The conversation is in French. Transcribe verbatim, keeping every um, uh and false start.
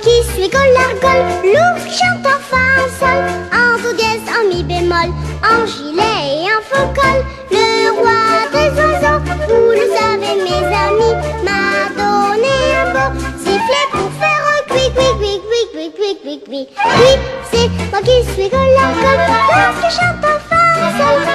qui suis Colargol, l'ours qui chante en fa sol, en do dièse, en mi bémol, en gilet et en faux col. Le roi des oiseaux, vous le savez mes amis, m'a donné un beau sifflet pour faire un cui cui cui cui cui cui cui cui. Oui, c'est moi qui suis Colargol, l'ours qui chante en fa sol.